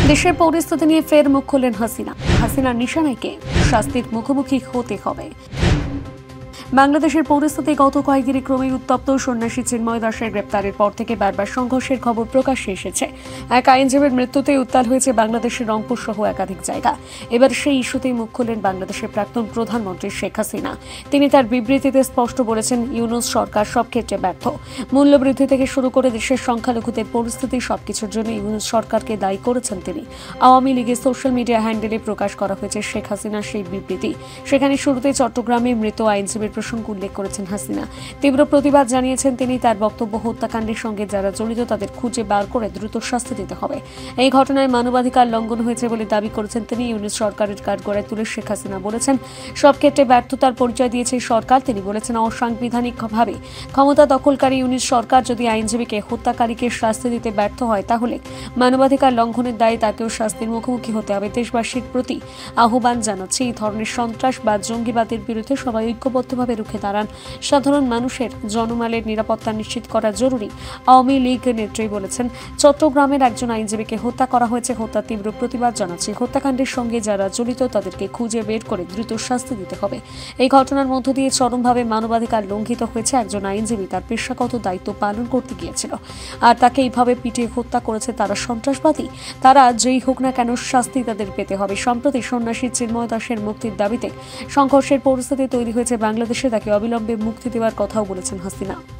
দেশের পরিস্থিতি নিয়ে ফের মুখ খুললেন হাসিনার নিশানায় কে? শাস্তির মুখোমুখি হতে হবে। বাংলাদেশের পরিস্থিতি গত কয়েকদিনে ক্রমেই উত্তপ্ত। সন্ন্যাসী চিন্ময় দাসের গ্রেপ্তারের পর থেকে বারবার সংঘর্ষের খবর প্রকাশ্যে এসেছে। এক আইনজীবীর মৃত্যুতে উত্তাল হয়েছে বাংলাদেশের রংপুর সহ একাধিক জায়গা। এবার সেই ইস্যুতেই মুখ খুললেন বাংলাদেশের প্রাক্তন প্রধানমন্ত্রী শেখ হাসিনা। তিনি তার বিবৃতিতে স্পষ্ট বলেছেন, ইউনূস সরকার সব ক্ষেত্রে ব্যর্থ। মূল্যবৃদ্ধি থেকে শুরু করে দেশের সংখ্যালঘুদের পরিস্থিতি সবকিছুর জন্য ইউনূস সরকারকে দায়ী করেছেন তিনি। আওয়ামী লীগের সোশ্যাল মিডিয়া হ্যান্ডেলে প্রকাশ করা হয়েছে শেখ হাসিনার সেই বিবৃতি। সেখানে শুরুতে চট্টগ্রামে মৃত আইনজীবীর প্রসঙ্গ উল্লেখ করেছেন হাসিনা। তীব্র প্রতিবাদ জানিয়েছেন তিনি। তার বক্তব্য, হত্যাকাণ্ডের সঙ্গে যারা জড়িত তাদের খুঁজে বার করে দ্রুত শাস্তি দিতে হবে। এই ঘটনায় মানবাধিকার লঙ্ঘন হয়েছে বলে দাবি করেছেন তিনি। ইউনূস সরকারের কাঠগড়ায় তুলে শেখ হাসিনা বলেছেন, সব ক্ষেত্রে ব্যর্থতার পরিচয় দিয়েছে সরকার। তিনি বলেছেন, অসাংবিধানিকভাবে ক্ষমতা দখলকারী ইউনূস সরকার যদি আইনজীবীকে হত্যাকারীকে শাস্তি দিতে ব্যর্থ হয়, তাহলে মানবাধিকার লঙ্ঘনের দায়ে তাকেও শাস্তির মুখোমুখি হতে হবে। দেশবাসীর প্রতি আহ্বান জানাচ্ছি, এই ধরনের সন্ত্রাস বা জঙ্গিবাদের বিরুদ্ধে সবাই ঐক্যবদ্ধভাবে রুখে দাঁড়ান। সাধারণ মানুষের জনমালের নিরাপত্তা নিশ্চিত করা জরুরি। আওয়ামী লীগ নেত্রী বলেছেন, চট্টগ্রামের একজন আইনজীবীকে হত্যা করা হয়েছে। হত্যার তীব্র প্রতিবাদ জানাচ্ছি। হত্যাকাণ্ডের সঙ্গে যারা জড়িত তাদেরকে খুঁজে বের করে দ্রুত শাস্তি দিতে হবে। এই ঘটনার মধ্য দিয়ে চরমভাবে মানবাধিকার লঙ্ঘিত হয়েছে। একজন আইনজীবী তার পেশাগত দায়িত্ব পালন করতে গিয়েছিল, আর তাকে এইভাবে পিটিয়ে হত্যা করেছে তারা সন্ত্রাসবাদী। তারা যেই হোক না কেন, শাস্তি তাদের পেতে হবে। সম্প্রতি সন্ন্যাসী চিন্ময় দাসের মুক্তির দাবিতে সংঘর্ষের পরিস্থিতি তৈরি হয়েছে বাংলাদেশে। তাকে অবিলম্বে মুক্তি দেওয়ার কথাও বলেছেন হাসিনা।